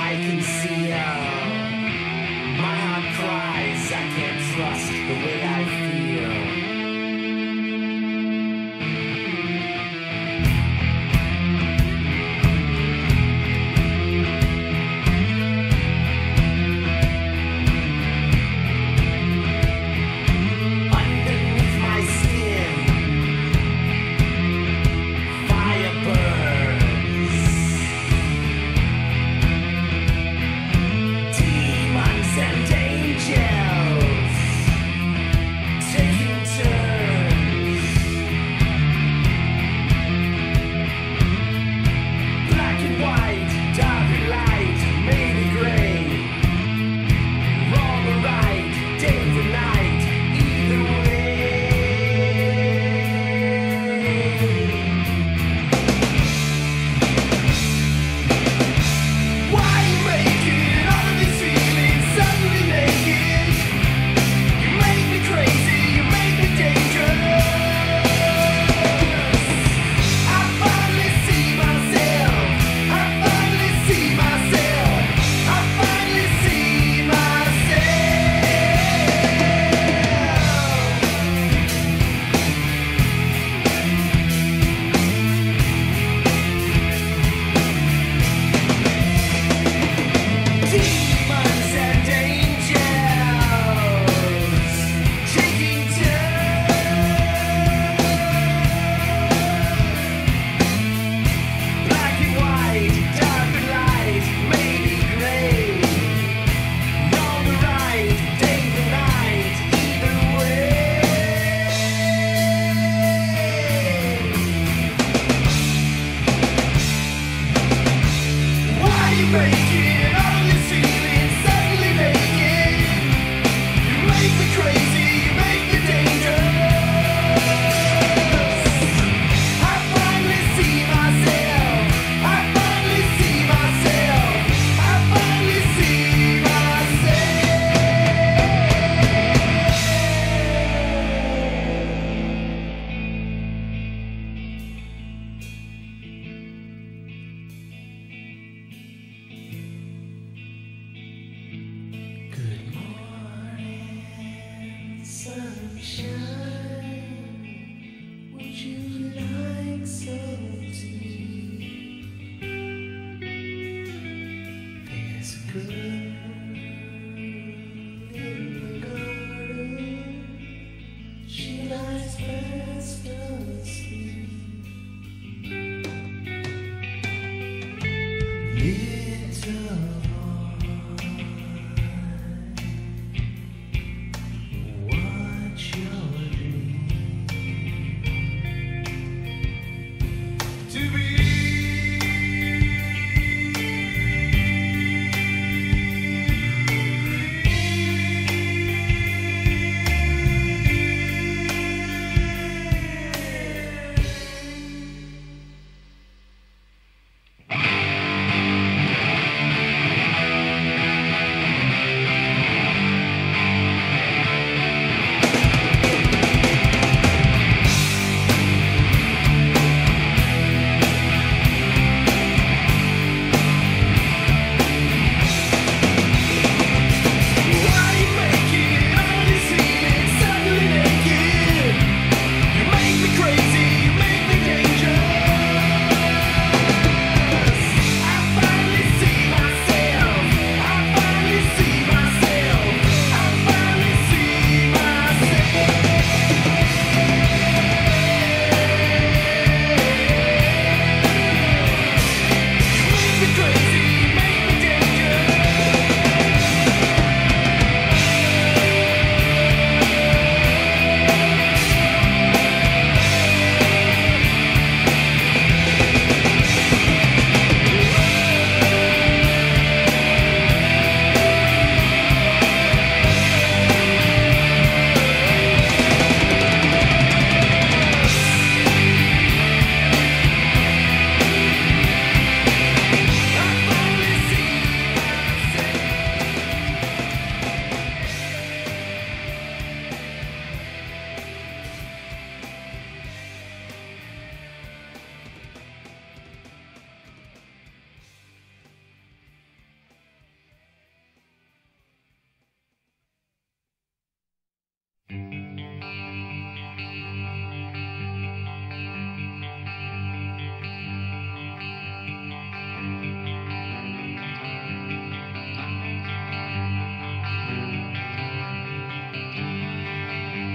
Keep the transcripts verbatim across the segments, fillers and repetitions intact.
I conceal. My heart cries, I can't trust the way I feel. Underneath my skin, fire burns. Demons and angels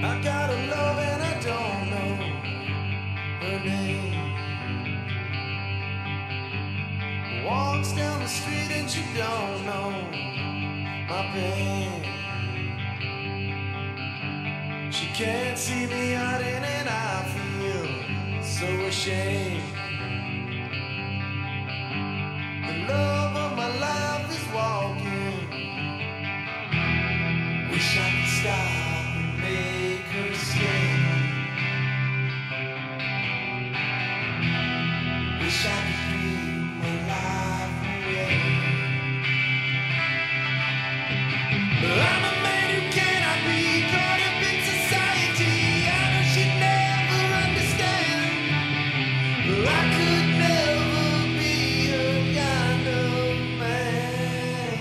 I got a love and I don't know her name. Walks down the street and she don't know my pain. She can't see me hiding and I feel so ashamed. The love of my life is walking. Wish I could stop and make her stay. Wish I could feel my life away. I'm a man who cannot be caught up in society. I know she'd never understand. I could never be her kind of man.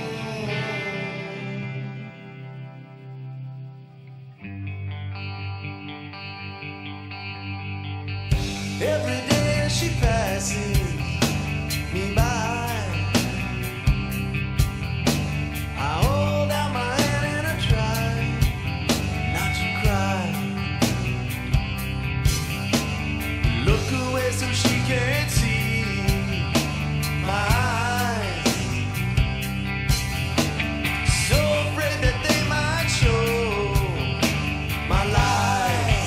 Every day she passes me by, I hold out my hand and I try not to cry. Look away so she can't see my eyes. So afraid that they might show my lies.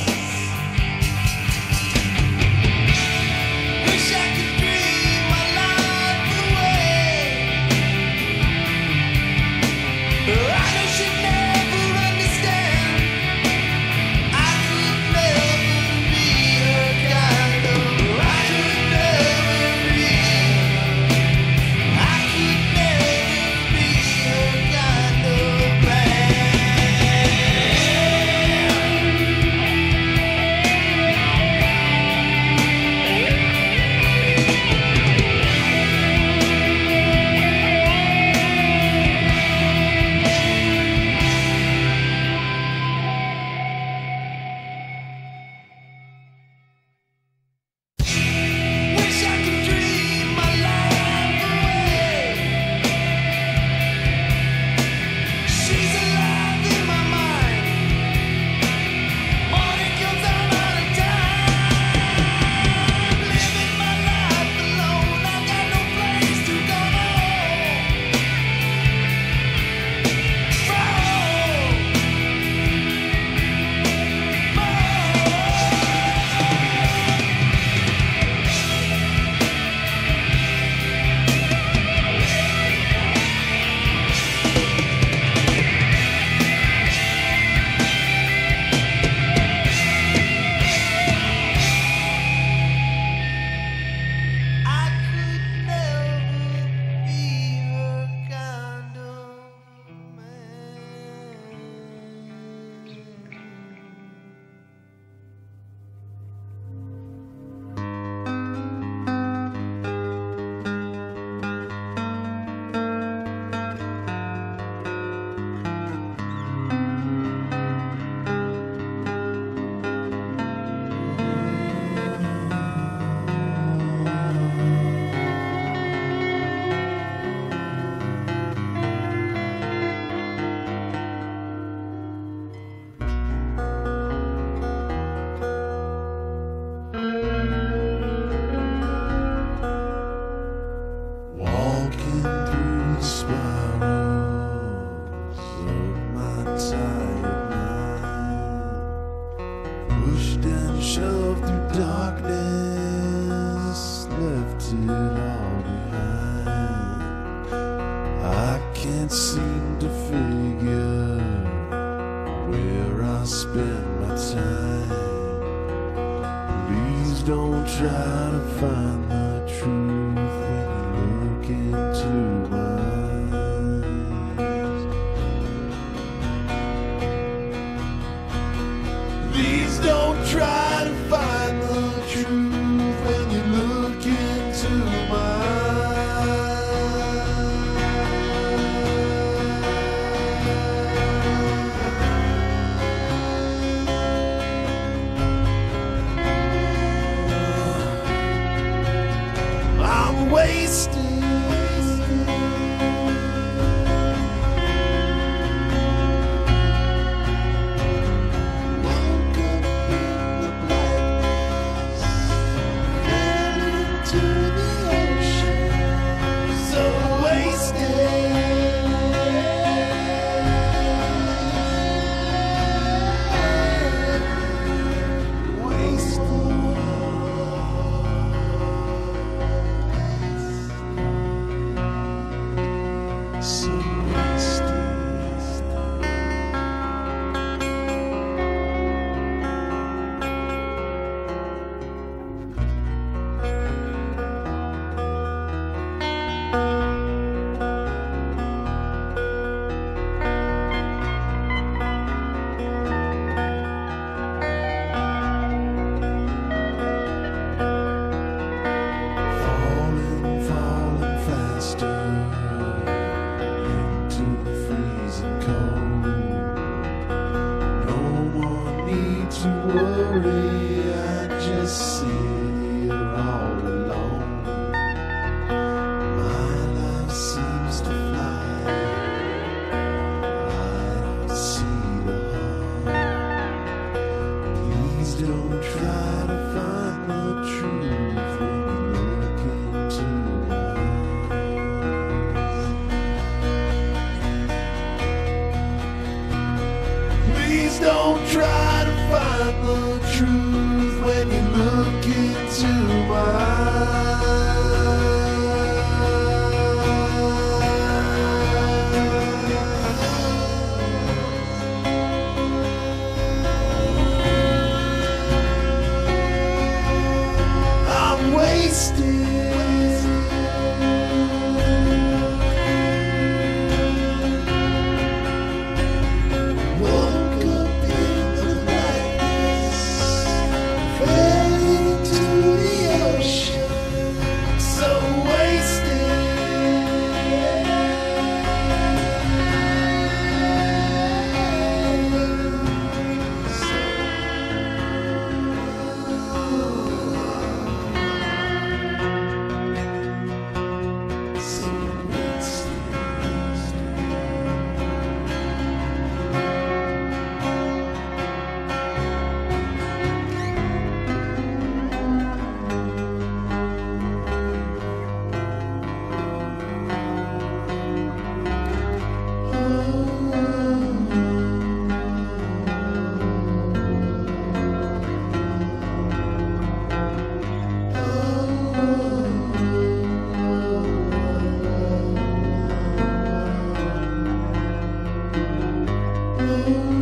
Wish I could dream my life away. I know she'd never understand. I could never be her kind of. I could never be. I could never be her kind of man. Wish I could dream my life away. She's alive in my mind. Morning comes, I'm out of time. Living my life alone. I've got no place to go. I could never be her kind of man. Walking through the spirals of my tired mind, pushed and shoved through darkness, left it all behind. I can't seem to figure where I spend my time. Please don't try to find the truth when you look into my eyes. Please don't try to find the truth when you look into my I'm wasted. worry, I just sit here all alone. My life seems to fly. I don't see the harm. Please don't try to find the truth when you look into my eyes. Please don't try to find the truth when you look into my eyes. I'm wasted. Woke up in the blackness, fell into the ocean, so wasted.